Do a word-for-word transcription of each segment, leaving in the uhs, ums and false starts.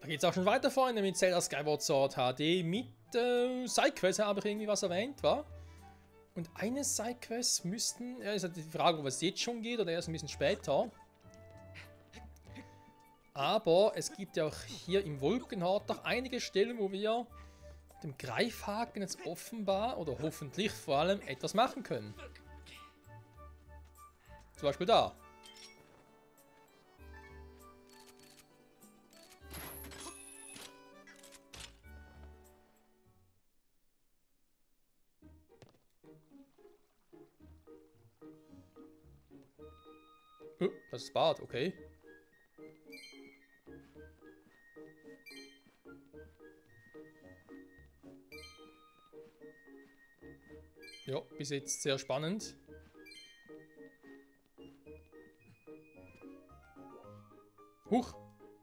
Da geht es auch schon weiter, Freunde, mit Zelda Skyward Sword H D. Mit äh, Sidequests habe ich irgendwie was erwähnt, war. Und eine Sidequest müssten... Ja, ist halt die Frage, ob es jetzt schon geht oder erst ein bisschen später. Aber es gibt ja auch hier im Wolkenhort noch einige Stellen, wo wir mit dem Greifhaken jetzt offenbar oder hoffentlich vor allem etwas machen können. Zum Beispiel da. Oh, das ist Bart, okay. Ja, bis jetzt sehr spannend. Huch!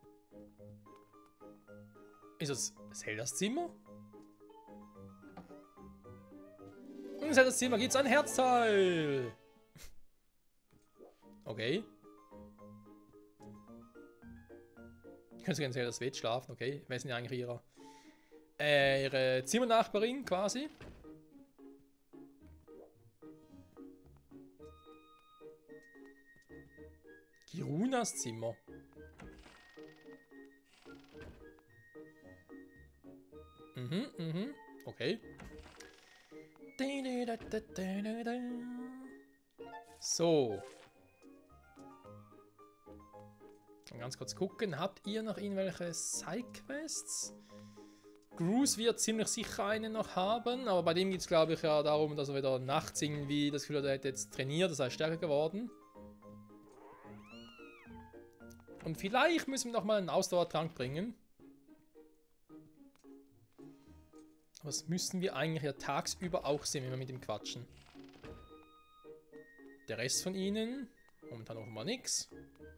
Ist das Zeldas Zimmer? Und in Zeldas Zimmer gibt es ein Herzteil! Okay. Ich könnte sogar in Zeldas Bett schlafen, okay. Wer ist denn eigentlich ihre, äh, ihre Zimmernachbarin quasi? Kirunas Zimmer. Mhm, mhm, okay. So. Ganz kurz gucken, habt ihr noch irgendwelche Sidequests? Groose wird ziemlich sicher eine noch haben, aber bei dem geht es, glaube ich, ja darum, dass er wieder nachts irgendwie das Gefühl hat, er hätte jetzt trainiert, das heißt stärker geworden. Und vielleicht müssen wir noch mal einen Ausdauertrank bringen. Aber das müssen wir eigentlich ja tagsüber auch sehen, wenn wir mit ihm quatschen. Der Rest von ihnen, momentan offenbar nichts.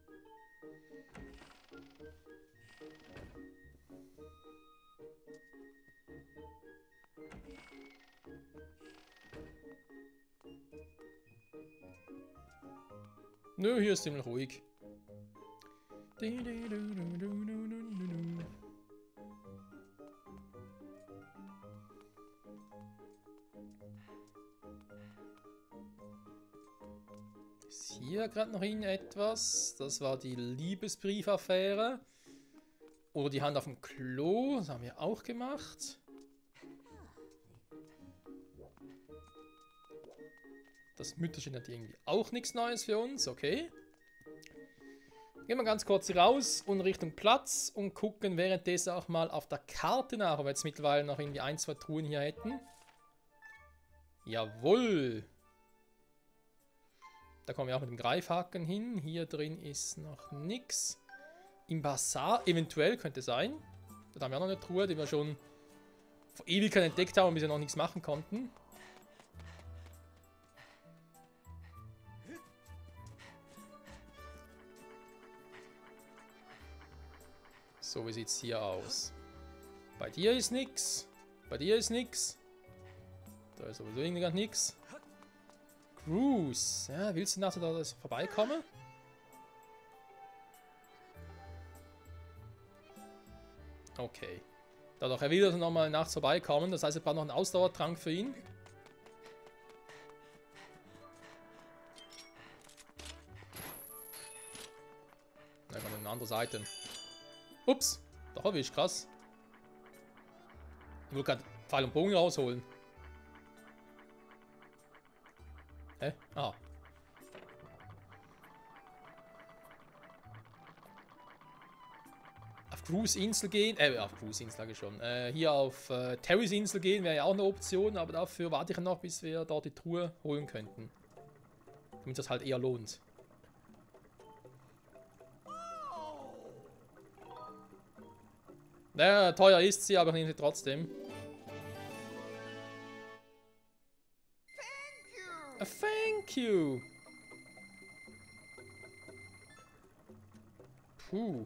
Nö, hier ist ziemlich ruhig. Ist hier gerade noch irgendetwas? Das war die Liebesbriefaffäre. Oder die Hand auf dem Klo. Das haben wir auch gemacht. Das Mütterchen hat irgendwie auch nichts Neues für uns. Okay. Gehen wir ganz kurz raus und Richtung Platz und gucken währenddessen auch mal auf der Karte nach, ob wir jetzt mittlerweile noch irgendwie ein, zwei Truhen hier hätten. Jawohl. Da kommen wir auch mit dem Greifhaken hin. Hier drin ist noch nichts. Im Bazar eventuell könnte sein. Da haben wir auch noch eine Truhe, die wir schon vor Ewigkeit entdeckt haben und bisher noch nichts machen konnten. So, wie sieht es hier aus? Bei dir ist nichts. Bei dir ist nichts. Da ist sowieso irgendwie gar nichts. Groose. Ja, willst du nachher da vorbeikommen? Okay. Dadurch er will nochmal nachts vorbeikommen. Das heißt, er braucht noch einen Ausdauertrank für ihn. Nein, von der anderen Seite. Ups, da habe ich krass. Ich will gerade Pfeil und Bogen rausholen. Hä? Ah. Auf Groose Insel gehen, äh, auf Groose Insel sage ich schon. Äh, hier auf äh, Terrys Insel gehen wäre ja auch eine Option, aber dafür warte ich noch, bis wir dort die Truhe holen könnten. Damit das halt eher lohnt. Naja, teuer ist sie, aber ich nehme sie trotzdem. A thank you! Puh.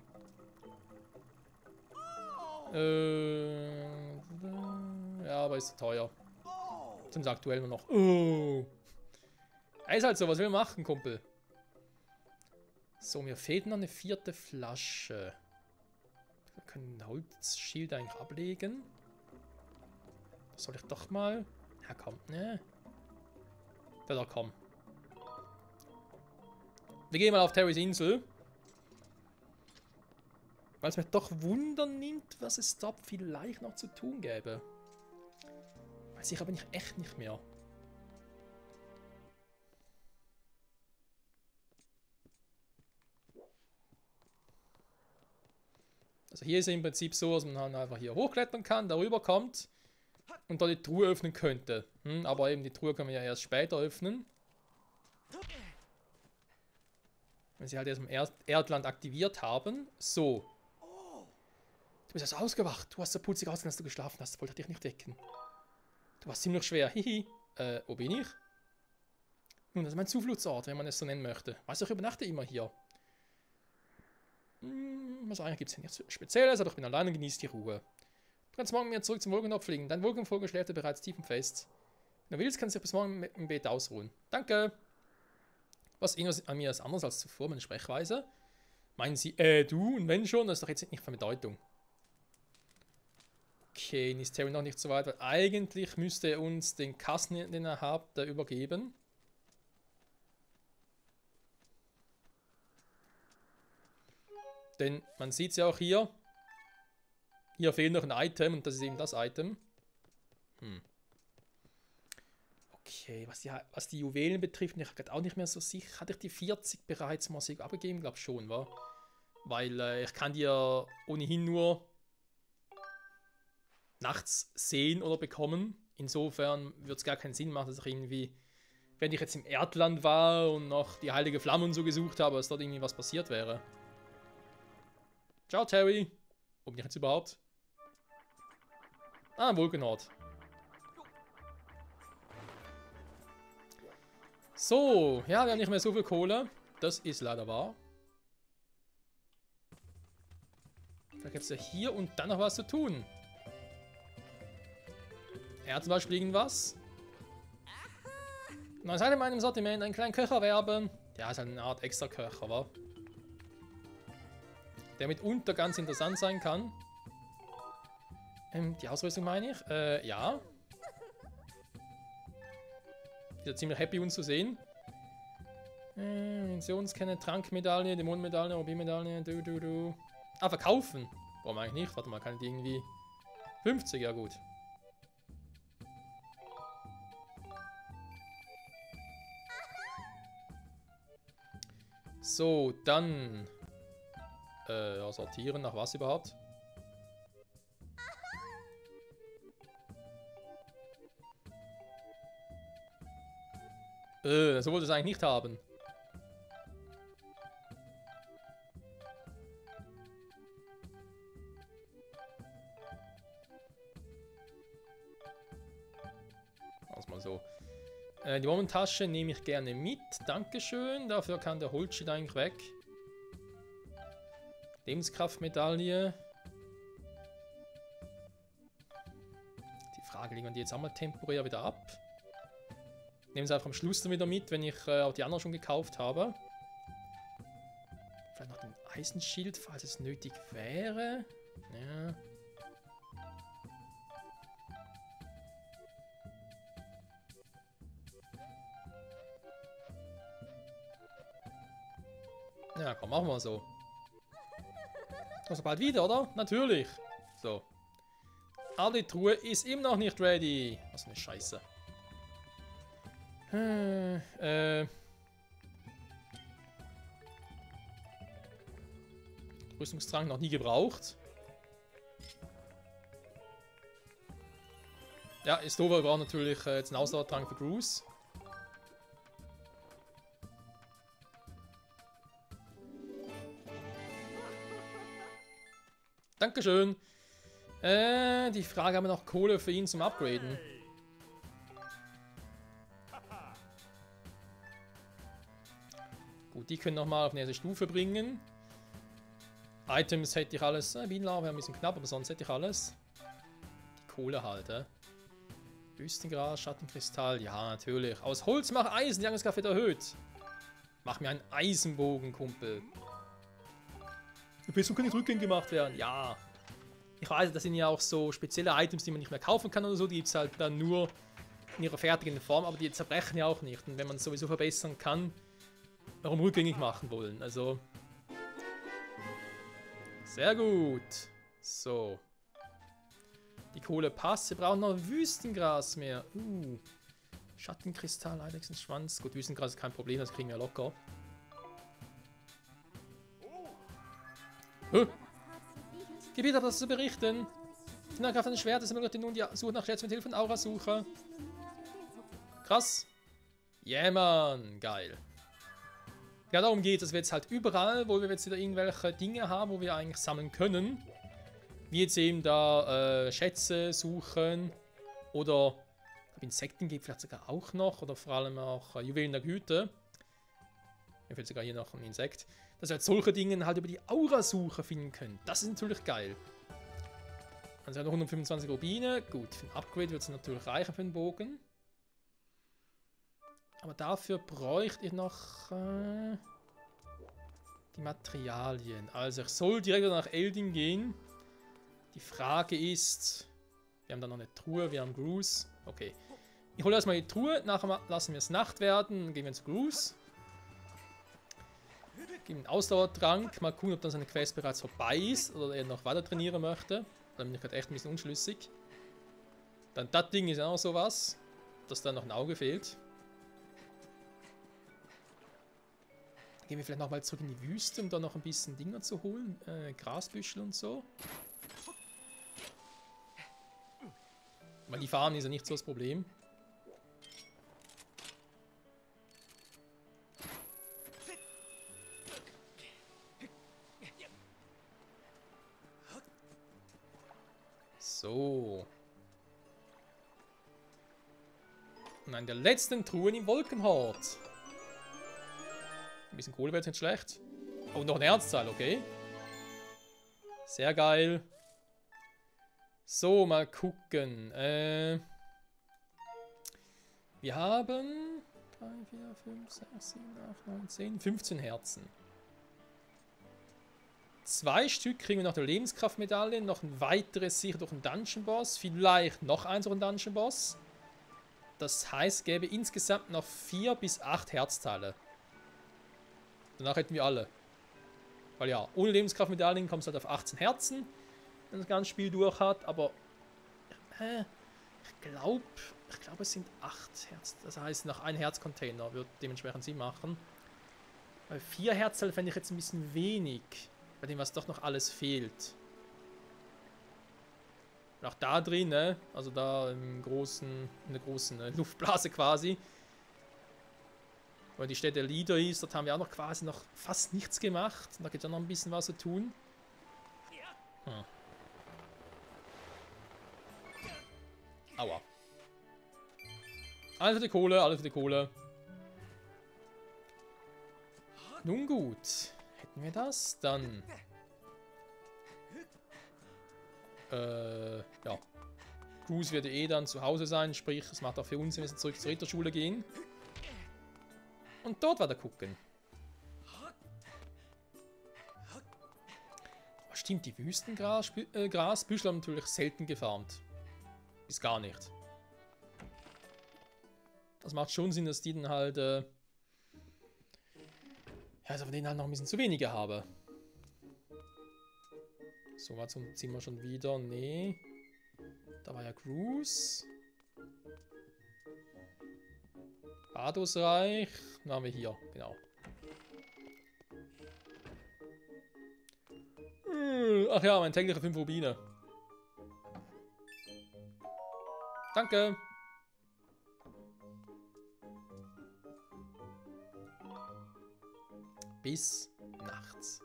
Äh, ja, aber ist zu teuer. Sind aktuell nur noch. Oh. Ist halt so, was will man machen, Kumpel? So, mir fehlt noch eine vierte Flasche. Wir können ein Holzschild eigentlich ablegen. Soll ich doch mal... Ja, komm, ne? Ja, da komm. Wir gehen mal auf Terrys Insel. Weil es mich doch wundern nimmt, was es da vielleicht noch zu tun gäbe. Weiß ich aber nicht, echt nicht mehr. Also hier ist es im Prinzip so, dass man dann einfach hier hochklettern kann, darüber kommt und da die Truhe öffnen könnte. Hm, aber eben die Truhe können wir ja erst später öffnen. Wenn sie halt erst im Erd Erdland aktiviert haben. So. Du bist also ausgewacht. Du hast so putzig ausgesehen, als du geschlafen hast. Wollte ich dich nicht decken. Du warst ziemlich schwer. Hihi. Äh, wo bin ich? Nun, das ist mein Zufluchtsort, wenn man es so nennen möchte. Weißt du, ich übernachte immer hier. Hm, was eigentlich gibt es hier nichts Spezielles, aber ich bin allein und genieße die Ruhe. Du kannst morgen wieder zurück zum Wolkentopf fliegen. Dein Wolkenvogel schläft ja bereits tief und fest. Wenn du willst, kannst du dich bis morgen im Bett ausruhen. Danke. Was irgendwas an mir ist anders als zuvor, meine Sprechweise. Meinen Sie, äh, du? Und wenn schon, das ist doch jetzt nicht von Bedeutung. Okay, ist Terry noch nicht so weit, weil eigentlich müsste er uns den Kasten, den er hat, übergeben. Denn man sieht es ja auch hier. Hier fehlt noch ein Item und das ist eben das Item. Hm. Okay, was die, was die Juwelen betrifft, ich gerade auch nicht mehr so sicher. Hatte ich die vierzig bereits mal abgegeben? Ich glaube schon, war. Weil äh, ich kann die ja ohnehin nur nachts sehen oder bekommen. Insofern würde es gar keinen Sinn machen, dass ich irgendwie, wenn ich jetzt im Erdland war und noch die heilige Flamme und so gesucht habe, dass dort irgendwie was passiert wäre. Ciao, Terry. Wo bin ich jetzt überhaupt? Ah, Wolkenort. So, ja, wir haben nicht mehr so viel Kohle. Das ist leider wahr. Vielleicht gibt es ja hier und dann noch was zu tun. Er hat zum Beispiel irgendwas. Man sollte in meinem Sortiment einen kleinen Köcher werben. Ja, ist halt eine Art extra Köcher, wa? Der mitunter ganz interessant sein kann. Ähm, die Ausrüstung meine ich. Äh, ja. Wieder ziemlich happy, uns zu sehen. Äh, Missionskenne, Trankmedaille, Dämonenmedaille, Rubinmedaille, du, du, du. Ah, verkaufen. Warum eigentlich nicht? Warte mal, kann ich die irgendwie... fünfzig, ja gut. So, dann... Äh, ja, sortieren, nach was überhaupt? Äh, so wollte ich es eigentlich nicht haben. Mach's mal so. Äh, die Momentasche nehme ich gerne mit. Dankeschön. Dafür kann der Holzschild eigentlich weg. Lebenskraftmedaille. Die Frage, legen wir die jetzt einmal temporär wieder ab. Nehmen sie einfach am Schluss dann wieder mit, wenn ich äh, auch die anderen schon gekauft habe. Vielleicht noch den Eisenschild, falls es nötig wäre. Ja. Ja, komm, machen wir so. Also bald wieder, oder? Natürlich. So. Aber die Truhe ist immer noch nicht ready. Was eine Scheiße. Hm, äh. Rüstungstrank noch nie gebraucht. Ja, ist doof, wir brauchen natürlich äh, jetzt einen Ausdauertrank für Gruß. Dankeschön. Äh, die Frage, haben wir noch Kohle für ihn zum Upgraden? Gut, die können nochmal auf eine nächste Stufe bringen. Items hätte ich alles. Äh, Bienenlarve wäre ein bisschen knapp, aber sonst hätte ich alles. Die Kohle halt, äh. Wüstengras, Schattenkristall, ja, natürlich. Aus Holz mach Eisen, die Angriffskraft wird erhöht. Mach mir einen Eisenbogen, Kumpel. Die Festung kann nicht rückgängig gemacht werden. Ja. Ich weiß, das sind ja auch so spezielle Items, die man nicht mehr kaufen kann oder so. Die gibt es halt dann nur in ihrer fertigen Form, aber die zerbrechen ja auch nicht. Und wenn man es sowieso verbessern kann, warum rückgängig machen wollen? Also. Sehr gut. So. Die Kohle passt. Wir brauchen noch Wüstengras mehr. Uh. Schattenkristall, Eidechsenschwanz. Gut, Wüstengras ist kein Problem, das kriegen wir locker. Huh. Gebiet hat das zu berichten. Die Nahkraft eines Schwertes ermöglicht nun die Suche nach Schätzen mit Hilfe von Aurasucher. Krass. Yeah, Mann. Geil. Ja, darum geht es, dass wir jetzt halt überall, wo wir jetzt wieder irgendwelche Dinge haben, wo wir eigentlich sammeln können, wie jetzt eben da äh, Schätze suchen oder Insekten gibt vielleicht sogar auch noch oder vor allem auch äh, Juwelen der Güte. Mir fehlt sogar hier noch ein Insekt. Dass wir halt solche Dinge halt über die Aurasuche finden können. Das ist natürlich geil. Also noch hundertfünfundzwanzig Rubine. Gut, für ein Upgrade wird es natürlich reicher für den Bogen. Aber dafür bräuchte ich noch äh, die Materialien. Also ich soll direkt nach Eldin gehen. Die Frage ist, wir haben da noch eine Truhe, wir haben Gruß. Okay. Ich hole erstmal die Truhe, nachher lassen wir es Nacht werden, dann gehen wir zu Gruß. Geben einen Ausdauertrank, mal gucken, ob dann seine Quest bereits vorbei ist oder er noch weiter trainieren möchte. Da bin ich gerade echt ein bisschen unschlüssig. Dann das Ding ist ja auch sowas, dass da noch ein Auge fehlt. Gehen wir vielleicht nochmal zurück in die Wüste, um da noch ein bisschen Dinger zu holen. Äh, Grasbüschel und so. Weil die Farmen ist ja nicht so das Problem. So. Und an der letzten Truhe im Wolkenhort. Ein bisschen Kohle wäre jetzt nicht schlecht. Oh, noch eine Herzzahl, okay. Sehr geil. So, mal gucken. Äh, wir haben drei, vier, fünf, sechs, sieben, acht, neun, zehn, fünfzehn Herzen. Zwei Stück kriegen wir nach der Lebenskraftmedaille, noch ein weiteres sicher durch einen Dungeon Boss, vielleicht noch eins durch einen Dungeon Boss. Das heißt, es gäbe insgesamt noch vier bis acht Herzteile. Danach hätten wir alle. Weil ja, ohne Lebenskraftmedaillen kommt es halt auf achtzehn Herzen, wenn das ganze Spiel durch hat, aber äh, ich glaube, ich glaube es sind acht Herzen. Das heißt, nach ein Herzcontainer wird dementsprechend Sinn machen. Bei vier Herzteile fände ich jetzt ein bisschen wenig. Bei dem, was doch noch alles fehlt. Und auch da drin, ne? Also da im großen, in der großen äh, Luftblase quasi. Weil die Städte Lieder ist, dort haben wir auch noch quasi noch fast nichts gemacht. Da gibt es auch noch ein bisschen was zu tun. Hm. Aua. Alles für die Kohle, alles für die Kohle. Nun gut. Hätten wir das? Dann. Äh, ja. Gruß wird eh dann zu Hause sein, sprich, es macht auch für uns, wenn wir zurück zur Ritterschule gehen. Und dort weiter gucken. Aber stimmt, die Wüstengrasbüschel haben natürlich selten gefarmt. Bis gar nicht. Das macht schon Sinn, dass die dann halt. Äh, Ja, also von denen halt noch ein bisschen zu wenige habe. So, weit ziehen wir schon wieder. Nee. Da war ja Gruß. Badosreich. Da haben wir hier, genau. Ach ja, mein täglicher fünf Rubine. Danke. Bis nachts.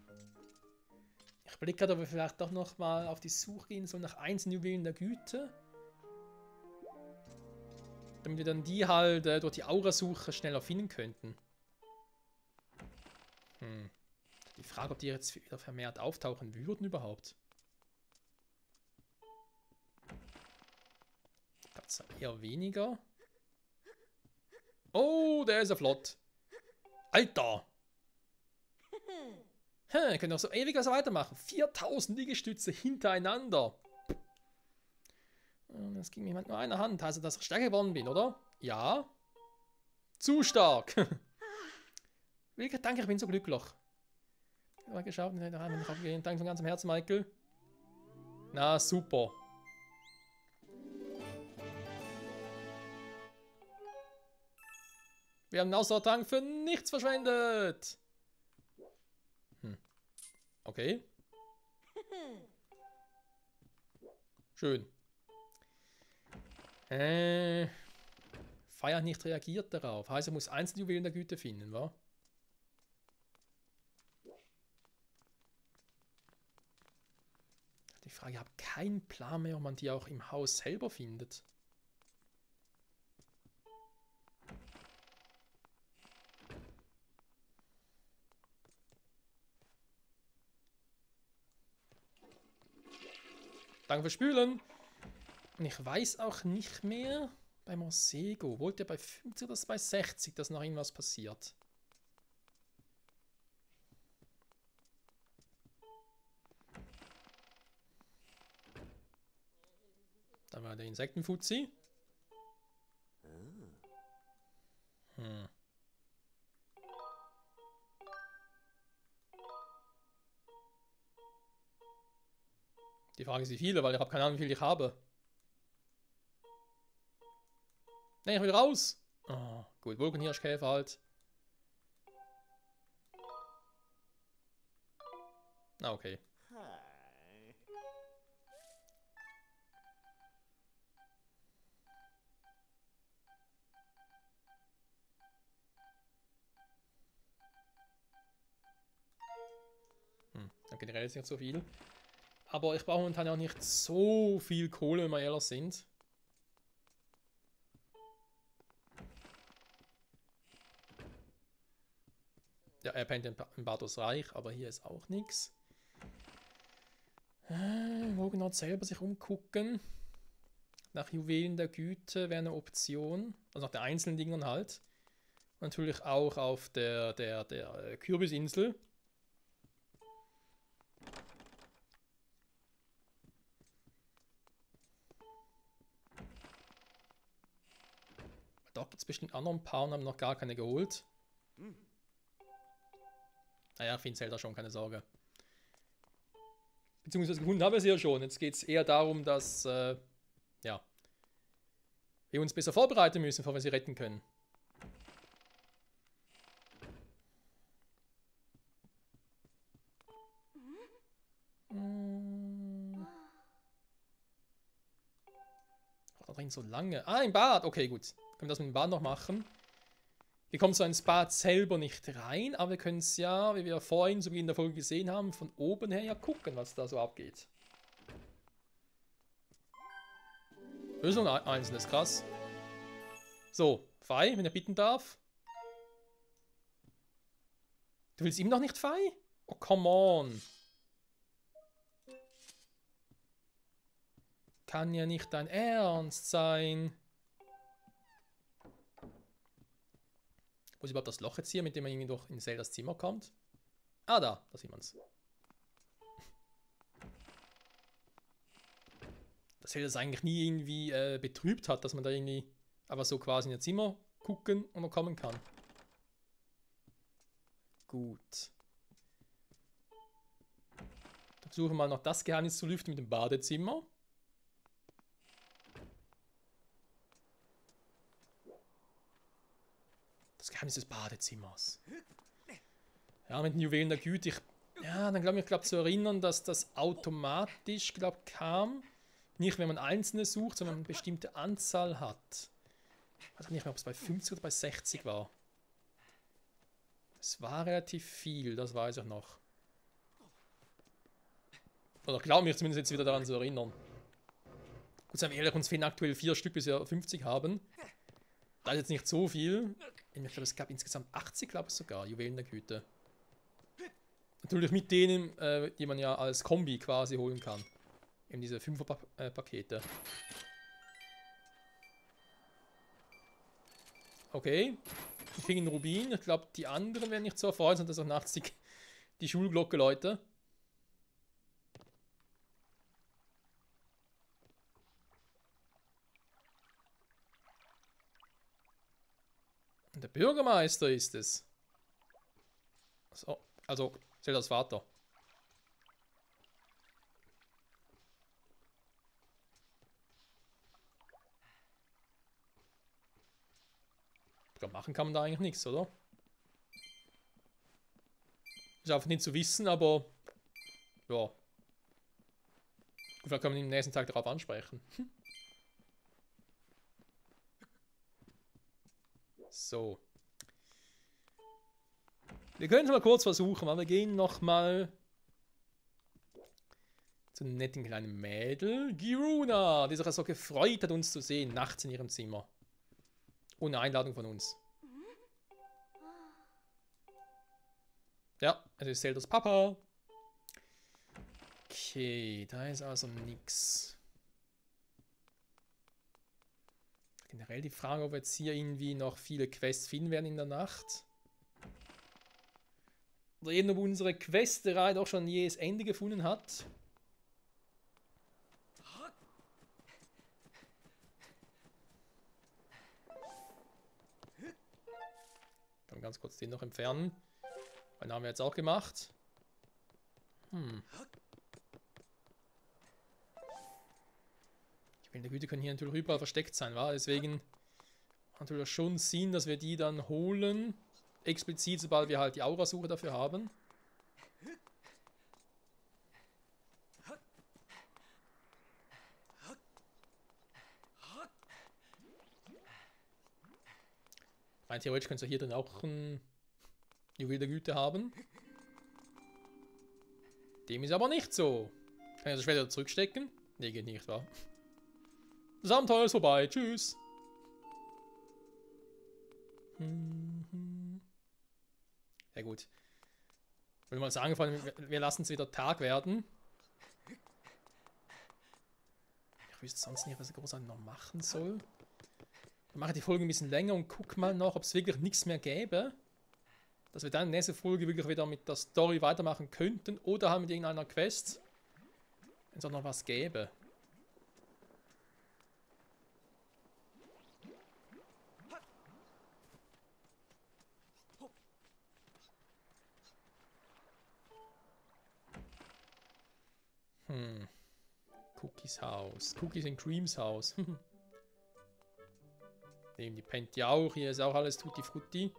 Ich blicke gerade, ob wir vielleicht doch noch mal auf die Suche gehen sollen nach einzelnen Juwelen der Güte. Damit wir dann die halt äh, durch die Aurasuche schneller finden könnten. Hm. Die Frage, ob die jetzt wieder vermehrt auftauchen würden überhaupt. Ganz eher weniger. Oh, der ist ja flott. Alter! Hm, können auch so ewig was weitermachen. viertausend Liegestütze hintereinander. Das ging mir mit nur einer Hand. Also, dass ich stärker geworden bin, oder? Ja. Zu stark. Wirklich, danke, ich bin so glücklich. Ich habe geschafft, danke von ganzem Herzen, Michael. Na, super. Wir haben einen Ausdauertrank für nichts verschwendet. Hm. Okay. Schön. Äh. Feier nicht reagiert darauf. Heißt, er muss Einzeljuwelen der Güte finden, wa? Die Frage, ich habe keinen Plan mehr, ob man die auch im Haus selber findet. Danke fürs Spülen. Und ich weiß auch nicht mehr bei Morsego. Wollte er bei fünfzig oder bei sechzig, dass noch irgendwas passiert? Dann war der Insektenfuzzi. Hm. Die Frage ist, wie viele, weil ich habe keine Ahnung, wie viel ich habe. Nein, ich will raus. Oh, gut, Wolkenhirschkäfer halt. Ah, okay. Hm, generell ist nicht so viel. Aber ich brauche momentan auch nicht so viel Kohle, wenn wir ehrlich sind. Ja, er pennt in Bartos Reich, aber hier ist auch nichts. Äh, wo genau selber sich umgucken. Nach Juwelen der Güte wäre eine Option. Also nach den einzelnen Dingern halt. Und natürlich auch auf der, der, der Kürbisinsel. Da gibt es bestimmt auch noch ein paar und haben noch gar keine geholt. Naja, ich finde Zelda schon, keine Sorge. Beziehungsweise gefunden haben wir sie ja schon. Jetzt geht es eher darum, dass äh, ja, wir uns besser vorbereiten müssen, bevor wir sie retten können. Hm. Da drin so lange. Ah, im Bad. Okay, gut. Können wir das mit dem Bad noch machen? Wir kommen so ins Bad selber nicht rein, aber wir können es ja, wie wir vorhin zu Beginn der Folge gesehen haben, von oben her ja gucken, was da so abgeht. Das ist noch ein einzelnes, krass. So, Fei, wenn er bitten darf. Du willst ihm noch nicht, Fei? Oh, come on. Kann ja nicht dein Ernst sein. Wo ist überhaupt das Loch jetzt hier, mit dem man irgendwie durch in Zeldas Zimmer kommt? Ah, da, da sieht man es. Dass Zelda das eigentlich nie irgendwie äh, betrübt hat, dass man da irgendwie aber so quasi in ihr Zimmer gucken und man kommen kann. Gut. Dann versuchen wir mal noch das Geheimnis zu lüften mit dem Badezimmer. Das Geheimnis des Badezimmers. Ja, mit den Juwelen der Güte. Ich, ja, dann glaube ich, glaub, zu erinnern, dass das automatisch, glaube kam. Nicht, wenn man einzelne sucht, sondern eine bestimmte Anzahl hat. Ich weiß nicht mehr, ob es bei fünfzig oder bei sechzig war. Es war relativ viel, das weiß ich noch. Oder glaube mich zumindest jetzt wieder daran zu erinnern. Gut, seien wir ehrlich, uns fehlen aktuell vier Stück, bis wir fünfzig haben. Da ist jetzt nicht so viel. Ich glaube, es gab insgesamt achtzig, glaube ich sogar, Juwelen der Güte. Natürlich mit denen, äh, die man ja als Kombi quasi holen kann. Eben diese Fünfer-Pakete. Okay. Ich kriege einen Rubin. Ich glaube, die anderen werden nicht so erfreut, dass auch nachts die, die Schulglocke, Leute. Und der Bürgermeister ist es. So, also, Zeldas Vater. Ich glaube, machen kann man da eigentlich nichts, oder? Ist einfach nicht zu wissen, aber ja. Vielleicht kann man ihn am nächsten Tag darauf ansprechen. So. Wir können es mal kurz versuchen, aber wir gehen nochmal zu einem netten kleinen Mädel. Giruna, die sich so gefreut hat, uns zu sehen, nachts in ihrem Zimmer. Ohne Einladung von uns. Ja, es ist Zeldas Papa. Okay, da ist also nix. Generell die Frage, ob wir jetzt hier irgendwie noch viele Quests finden werden in der Nacht. Oder eben ob unsere Questerei doch schon jähes Ende gefunden hat. Dann ganz kurz den noch entfernen. Den haben wir jetzt auch gemacht. Hm. Die wilde Güte können hier natürlich überall versteckt sein, wa? Deswegen macht natürlich schon Sinn, dass wir die dann holen. Explizit, sobald wir halt die Aurasuche dafür haben. Rein theoretisch könnt ihr hier dann auch ein Juwel der Güte haben. Dem ist aber nicht so. Kann ich das Schwert wieder zurückstecken? Ne, geht nicht, wa? Das Abenteuer ist vorbei. Tschüss. Ja gut. Ich will mal sagen, wir lassen es wieder Tag werden. Ich wüsste sonst nicht, was ich großartig noch machen soll. Ich mache die Folge ein bisschen länger und guck mal noch, ob es wirklich nichts mehr gäbe. Dass wir dann in der nächsten Folge wirklich wieder mit der Story weitermachen könnten. Oder haben mit irgendeiner Quest. Wenn es auch noch was gäbe. Hm. Cookies Haus. Cookies and Creams Haus. Nehmen die pennt ja auch. Hier ist auch alles Tutti Frutti.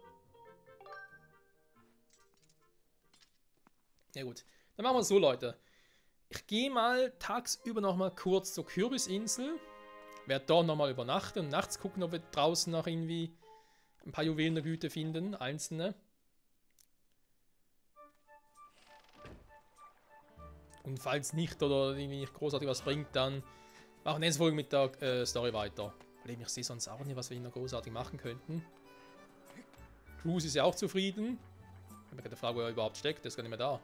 Ja gut. Dann machen wir es so, Leute. Ich gehe mal tagsüber nochmal kurz zur Kürbisinsel. Werde dort nochmal übernachten und nachts gucken, ob wir draußen noch irgendwie ein paar Juwelen der Güte finden. Einzelne. Und falls nicht oder irgendwie nicht großartig was bringt, dann machen wir nächste Folge mit der äh, Story weiter. Weil ich sehe sonst auch nicht, was wir noch großartig machen könnten. Cruz ist ja auch zufrieden. Ich habe mir gerade gefragt, wo er überhaupt steckt. Der ist gar nicht mehr da.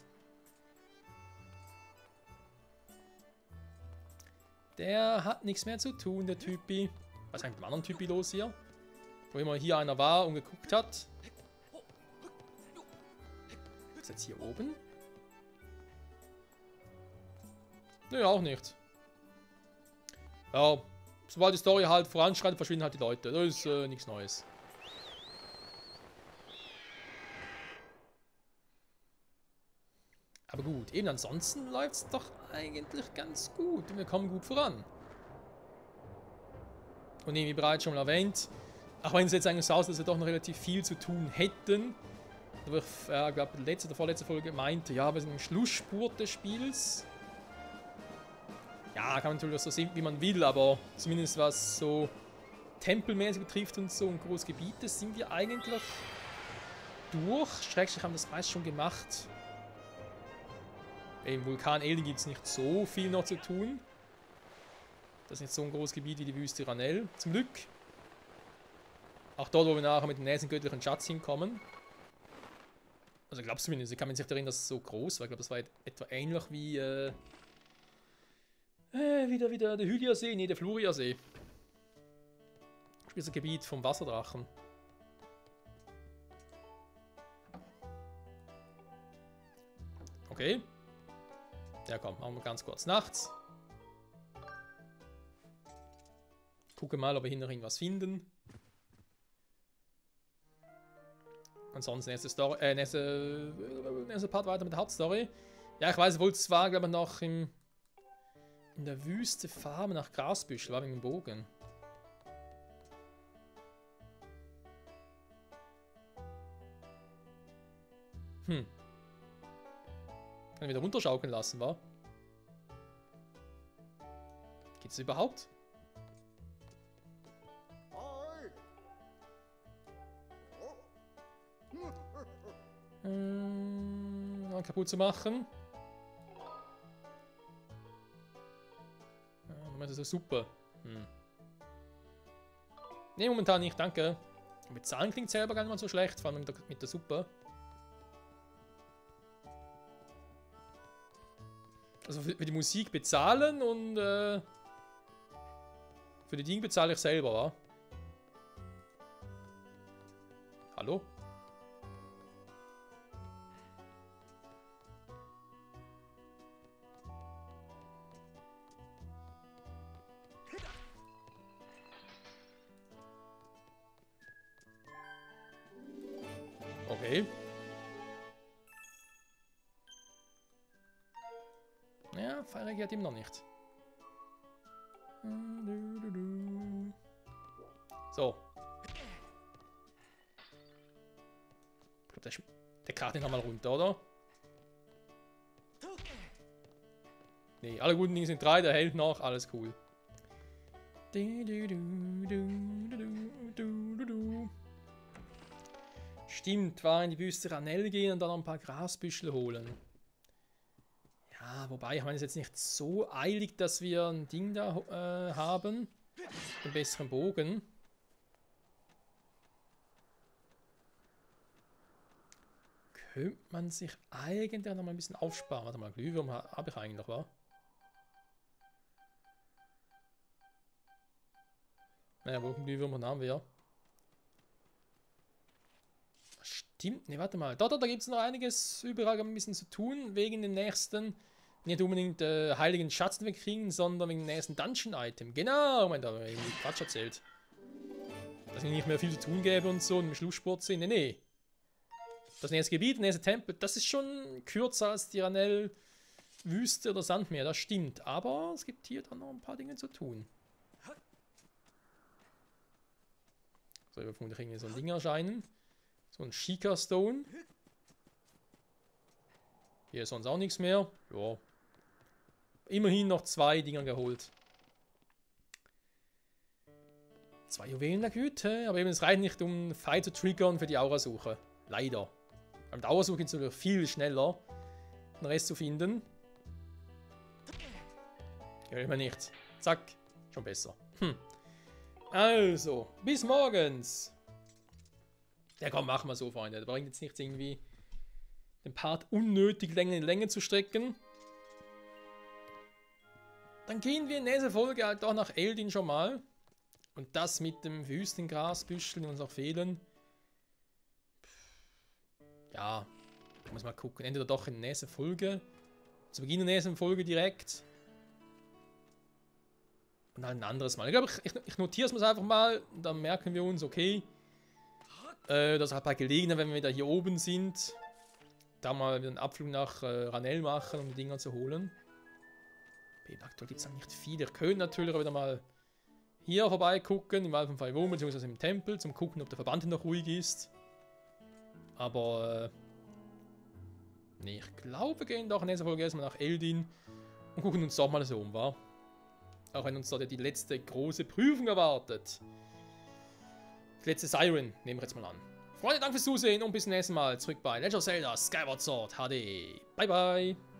Der hat nichts mehr zu tun, der Typi. Was ist eigentlich mit dem anderen Typi los hier? Wo immer hier einer war und geguckt hat. Ist jetzt hier oben? Nö, auch nicht. Ja, sobald die Story halt voranschreitet, verschwinden halt die Leute. Das ist äh, nichts Neues. Aber gut, eben ansonsten läuft es doch eigentlich ganz gut. Und wir kommen gut voran. Und wie bereits schon mal erwähnt, auch wenn es jetzt eigentlich so aussieht, dass wir doch noch relativ viel zu tun hätten. Aber ich äh, glaube, die letzte oder vorletzte Folge meinte, ja, wir sind im Schlussspurt des Spiels. Ja, kann man natürlich so sehen, wie man will, aber zumindest was so tempelmäßig betrifft und so und große Gebiete sind wir eigentlich durch. Schrägstrich haben das meist schon gemacht. Im Vulkan Elden gibt es nicht so viel noch zu tun. Das ist nicht so ein großes Gebiet wie die Wüste Ranel, zum Glück. Auch dort, wo wir nachher mit dem nächsten göttlichen Schatz hinkommen. Also ich glaube zumindest, ich kann mich nicht erinnern, dass es so groß war. Ich glaube, das war etwa ähnlich wie, äh, äh, wieder, wieder der Hylia-See, nee, der Fluria-See. Das ist ein Gebiet vom Wasserdrachen. Okay. Ja komm, machen wir ganz kurz nachts. Gucke mal, ob wir hier noch irgendwas finden. Ansonsten nächste Story, äh, nächste, nächste Part weiter mit der Hauptstory. Ja, ich weiß, ich wollte zwar, glaube ich, noch im, in der Wüste farmen nach Grasbüschel, war wegen dem Bogen. Hm. Kann ich wieder runterschaukeln lassen, wa? Geht's überhaupt? Ähm, mal kaputt zu machen. Ja, dann ist das super. Hm. Ne, momentan nicht, danke. Mit Zahlen klingt selber gar nicht mal so schlecht, vor allem mit der, mit der Suppe. Also für, für die Musik bezahlen und äh, für die Dinge bezahle ich selber, wa? Hallo? Okay. Ja, Feuer reagiert ihm noch nicht. So. Ich glaube, der, der kracht ihn nochmal runter, oder? Nee, alle guten Dinge sind drei, der hält noch, alles cool. Stimmt, war in die Wüste Ranell gehen und dann noch ein paar Grasbüschel holen. Ja, wobei, ich meine, es ist jetzt nicht so eilig, dass wir ein Ding da äh, haben. Einen besseren Bogen. Könnte man sich eigentlich noch mal ein bisschen aufsparen. Warte mal, Glühwürm habe ich eigentlich noch, wa? Naja, wo Glühwürmer haben wir ja. Stimmt, ne, warte mal. Da, da, da gibt es noch einiges überall ein bisschen zu tun, wegen den nächsten, nicht unbedingt äh, heiligen Schatz, den wir kriegen, sondern wegen dem nächsten Dungeon-Item. Genau, Moment, da haben wir irgendwie Quatsch erzählt. Dass es nicht mehr viel zu tun gäbe und so, und im Schlusssport sind. Nee, nee. Das nächste Gebiet, das nächste Tempel, das ist schon kürzer als die Ranell-Wüste oder Sandmeer, das stimmt. Aber es gibt hier dann noch ein paar Dinge zu tun. So, wir vermutlich irgendwie so ein Ding erscheinen. So ein Sheikah Stone. Hier ist sonst auch nichts mehr. Ja. Immerhin noch zwei Dinger geholt. Zwei Juwelen der Güte. Aber eben, es reicht nicht, um Fight zu triggern für die Aurasuche. Leider. Beim der Aurasuche ist es natürlich viel schneller, den Rest zu finden. Ja, immer nicht. Zack. Schon besser. Hm. Also, bis morgens. Ja komm, machen wir so, Freunde. Da bringt jetzt nichts irgendwie den Part unnötig Länge in Länge zu strecken. Dann gehen wir in dieser Folge halt auch nach Eldin schon mal. Und das mit dem Wüstengrasbüschel, die uns noch fehlen. Ja, ich muss mal gucken. Entweder doch in der nächsten Folge. Zu Beginn der nächsten Folge direkt. Und halt ein anderes Mal. Ich glaube, ich, ich notiere es mal einfach mal. Und dann merken wir uns, okay. Äh, dass halt bei Gelegenheit, wenn wir wieder hier oben sind, da mal wieder einen Abflug nach äh, Ranell machen, um die Dinger zu holen. Aktuell gibt es nicht viel. Ich könnte natürlich auch wieder mal hier vorbeigucken, im Wald von Faivom, beziehungsweise im Tempel, zum gucken, ob der Verband noch ruhig ist. Aber, äh, nee, ich glaube, wir gehen doch in dieser Folge erstmal nach Eldin und gucken uns doch mal so um, wa? Auch wenn uns dort die letzte große Prüfung erwartet. Die letzte Siren, nehmen wir jetzt mal an. Freunde, danke fürs Zusehen und bis zum nächsten Mal zurück bei Legend of Zelda Skyward Sword H D. Bye, bye.